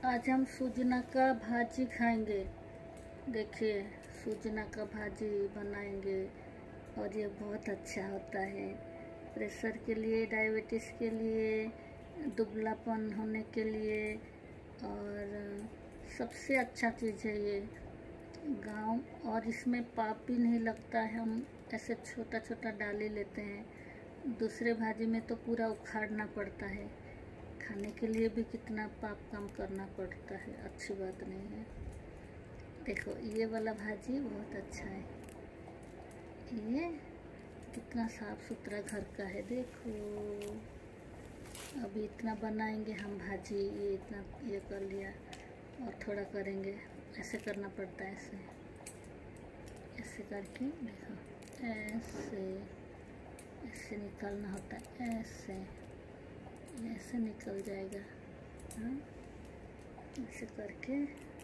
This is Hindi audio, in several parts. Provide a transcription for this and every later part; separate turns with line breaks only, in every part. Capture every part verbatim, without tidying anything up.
आज हम सुजना का भाजी खाएंगे। देखिए, सुजना का भाजी बनाएंगे और ये बहुत अच्छा होता है प्रेशर के लिए, डायबिटीज़ के लिए, दुबलापन होने के लिए। और सबसे अच्छा चीज़ है ये गाँव। और इसमें पाप भी नहीं लगता है, हम ऐसे छोटा छोटा डाल ही लेते हैं। दूसरे भाजी में तो पूरा उखाड़ना पड़ता है, खाने के लिए भी कितना पाप काम करना पड़ता है, अच्छी बात नहीं है। देखो, ये वाला भाजी बहुत अच्छा है। ये कितना साफ सुथरा घर का है। देखो, अभी इतना बनाएंगे हम भाजी। ये इतना ये कर लिया और थोड़ा करेंगे। ऐसे करना पड़ता है, ऐसे ऐसे करके देखो, ऐसे ऐसे निकालना होता है, ऐसे ऐसे निकल जाएगा। हाँ, ऐसे करके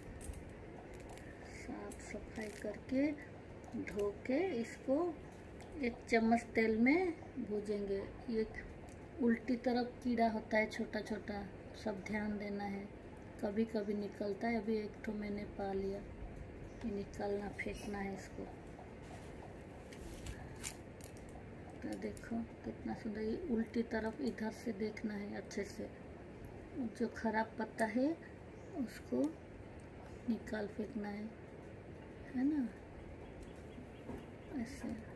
साफ सफाई करके धो के इसको एक चम्मच तेल में भूजेंगे। ये उल्टी तरफ कीड़ा होता है, छोटा छोटा, सब ध्यान देना है। कभी कभी निकलता है। अभी एक ठो मैंने पा लिया। ये निकालना, फेंकना है इसको। तो देखो कितना सुंदर। ये उल्टी तरफ इधर से देखना है अच्छे से। जो खराब पत्ता है उसको निकाल फेंकना है है ना, ऐसे।